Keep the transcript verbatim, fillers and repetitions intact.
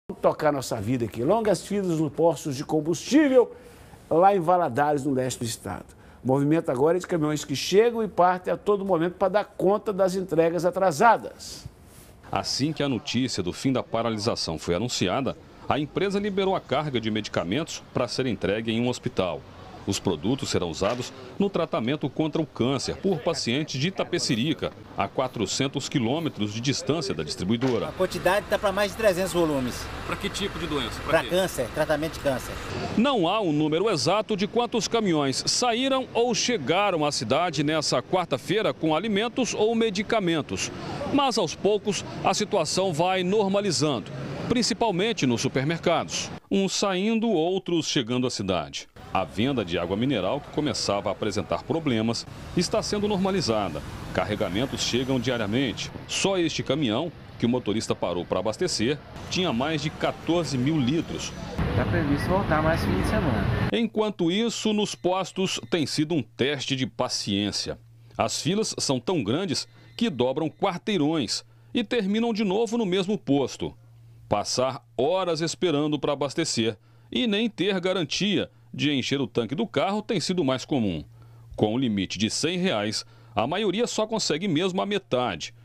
Tocar nossa vida aqui. Longas filas no postos de combustível lá em Valadares, no leste do estado. O movimento agora é de caminhões que chegam e partem a todo momento para dar conta das entregas atrasadas. Assim que a notícia do fim da paralisação foi anunciada, a empresa liberou a carga de medicamentos para ser entregue em um hospital. Os produtos serão usados no tratamento contra o câncer por pacientes de Itapecerica, a quatrocentos quilômetros de distância da distribuidora. A quantidade está para mais de trezentos volumes. Para que tipo de doença? Para câncer, tratamento de câncer. Não há um número exato de quantos caminhões saíram ou chegaram à cidade nessa quarta-feira com alimentos ou medicamentos. Mas, aos poucos, a situação vai normalizando, principalmente nos supermercados. Uns saindo, outros chegando à cidade. A venda de água mineral, que começava a apresentar problemas, está sendo normalizada. Carregamentos chegam diariamente. Só este caminhão, que o motorista parou para abastecer, tinha mais de quatorze mil litros. Está previsto voltar mais fim de semana. Enquanto isso, nos postos tem sido um teste de paciência. As filas são tão grandes que dobram quarteirões e terminam de novo no mesmo posto. Passar horas esperando para abastecer e nem ter garantia de encher o tanque do carro tem sido mais comum. Com o limite de cem reais, a maioria só consegue mesmo a metade,